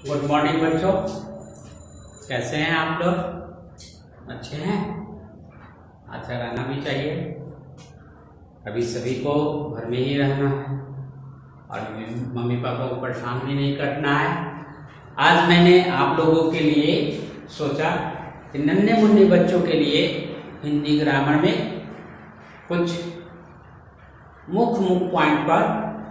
Good morning बच्चों, कैसे हैं आप लोग? अच्छे हैं? अच्छा रहना भी चाहिए। अभी सभी को घर में ही रहना है और मम्मी पापा को परेशान भी नहीं करना है। आज मैंने आप लोगों के लिए सोचा कि नन्हे मुन्ने बच्चों के लिए हिंदी ग्रामर में कुछ मुख्य पॉइंट पर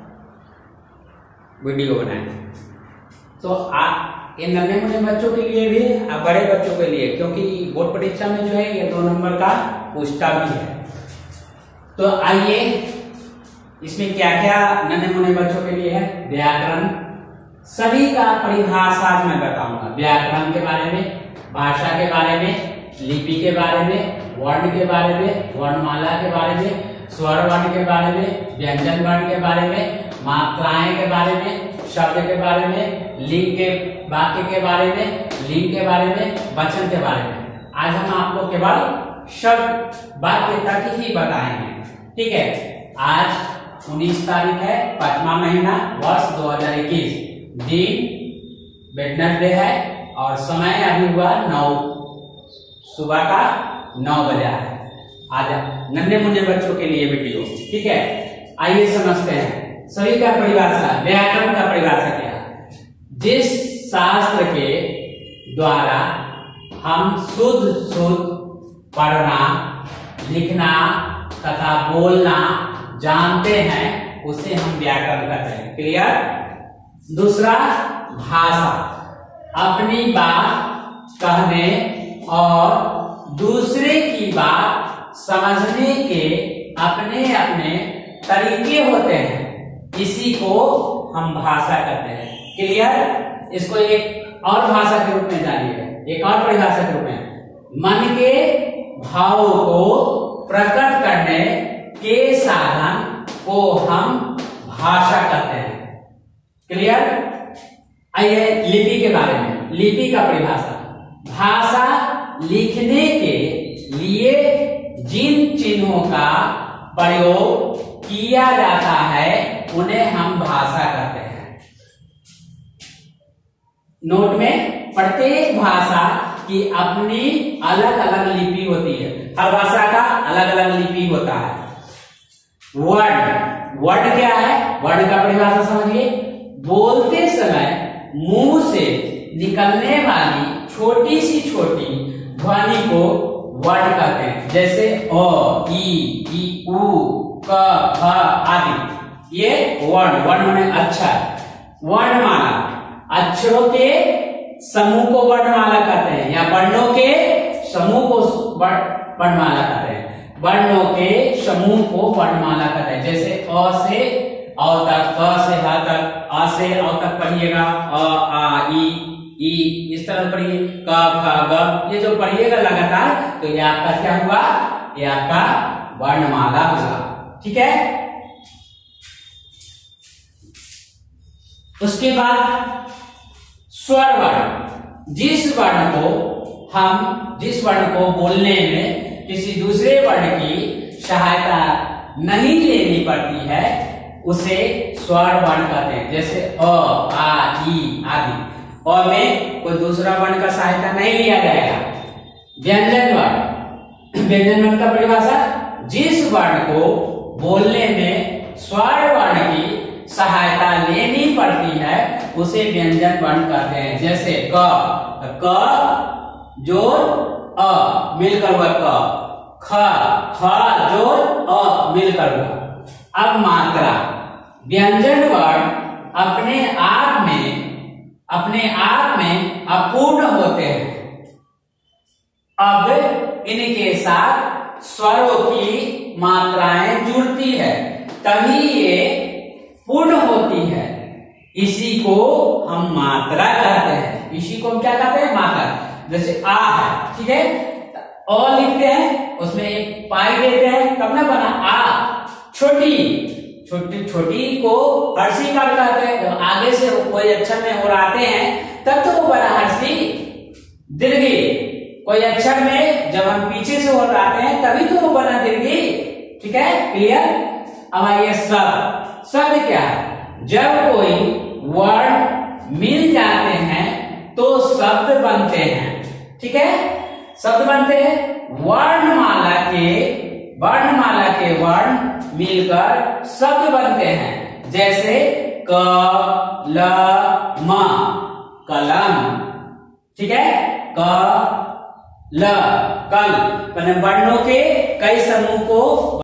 वीडियो बनाए। तो आप ये नन्हे मुन्ने बच्चों के लिए भी और बड़े बच्चों के लिए, क्योंकि बोर्ड परीक्षा में जो है ये 2 नंबर का पूछता भी है। तो आइए इसमें क्या क्या नन्हे मुन्ने बच्चों के लिए है। व्याकरण सभी का परिभाषा मैं बताऊंगा। व्याकरण के बारे में, भाषा के बारे में, लिपि के बारे में, वर्ण के बारे में, वर्णमाला के बारे में, स्वर वर्ण के बारे में, व्यंजन वर्ण के बारे में, मात्राएं के बारे में, शब्द के बारे में, लिंग के वाक्य के बारे में, लिंग के बारे में, वचन के बारे में। आज हम आपको केवल शब्द वाक्य तक ही बताएंगे। ठीक है, आज 19 तारीख है, 5वां महीना, वर्ष 2021, दिन वेडनेसडे है और समय अभी हुआ 9 सुबह का 9 बजा है। आज नन्हे मुन्ने बच्चों के लिए वीडियो। ठीक है, आइए समझते हैं सभी का परिभाषा। व्याकरण का परिभाषा क्या है? जिस शास्त्र के द्वारा हम शुद्ध पढ़ना, लिखना तथा बोलना जानते हैं उसे हम व्याकरण कहते हैं। क्लियर? दूसरा, भाषा अपनी बात कहने और दूसरे की बात समझने के अपने अपने तरीके होते हैं, इसी को हम भाषा कहते हैं। क्लियर? इसको एक और भाषा के रूप में जानिए, एक और परिभाषा के रूप में, मन के भावों को प्रकट करने के साधन को हम भाषा कहते हैं। क्लियर? आइए लिपि के बारे में। लिपि का परिभाषा, भाषा लिखने के लिए जिन चिन्हों का प्रयोग किया जाता है उन्हें हम भाषा कहते हैं। नोट में, प्रत्येक भाषा की अपनी अलग अलग लिपि होती है। हर भाषा का अलग अलग लिपि होता है। वर्ड क्या है? वर्ड का परिभाषा समझिए। बोलते समय मुंह से निकलने वाली छोटी सी छोटी ध्वनि को वर्ड कहते हैं। जैसे अ, ई, उ, क, ख आदि, ये वर्ण माने अक्षर। वर्णमाला अक्षरों के समूह को वर्णमाला कहते हैं, या वर्णों के समूह को वर्णमाला कहते हैं। वर्णों के समूह को वर्णमाला कहते हैं। जैसे अ से अ तक, क से ह तक, अ से अ तक पढ़िएगा, अ, आ, ई, इस तरह पढ़िए, क, ख, ग, ये जो पढ़िएगा लगातार तो ये आपका क्या हुआ? ये आपका वर्णमाला हुआ। ठीक है, उसके बाद स्वर वर्ण। जिस वर्ण को बोलने में किसी दूसरे वर्ण की सहायता नहीं लेनी पड़ती है उसे स्वर वर्ण कहते हैं। जैसे अ, आ, ई आदि। अ में कोई दूसरा वर्ण का सहायता नहीं लिया जाएगा। व्यंजन वर्ण। व्यंजन वर्ण का परिभाषा, जिस वर्ण को बोलने में स्वर वर्ण की सहायता लेनी पड़ती है उसे व्यंजन वर्ण कहते हैं। जैसे क जोड़ अ मिलकर हुआ क, ख जोड़ अ मिलकर हुआ। अब मात्रा। व्यंजन वर्ण अपने आप में अपूर्ण होते हैं। अब इनके साथ स्वरों की मात्राएं जुड़ती है तभी ये पूर्ण होती है। इसी को हम मात्रा कहते हैं। इसी को हम क्या कहते हैं? मात्रा। जैसे आ है, ठीक है, अ लिखते हैं, उसमें एक पाई देते हैं, तब ना बना आ। छोटी को हर्षी का कहते हैं। जब आगे से कोई अक्षर में उड़ाते हैं तब तो वो बना हर्षी दीर्घी। कोई अक्षर में जब हम पीछे से उड़ाते हैं तभी तो वो बना दीर्घी। ठीक है, क्लियर? अब आइए शब्द। शब्द क्या है? जब कोई वर्ण मिल जाते हैं तो शब्द बनते हैं। ठीक है, शब्द बनते हैं। वर्णमाला के वर्ण मिलकर शब्द बनते हैं। जैसे क ल म कलम। ठीक है, क ल कल वर्णों के कई समूह को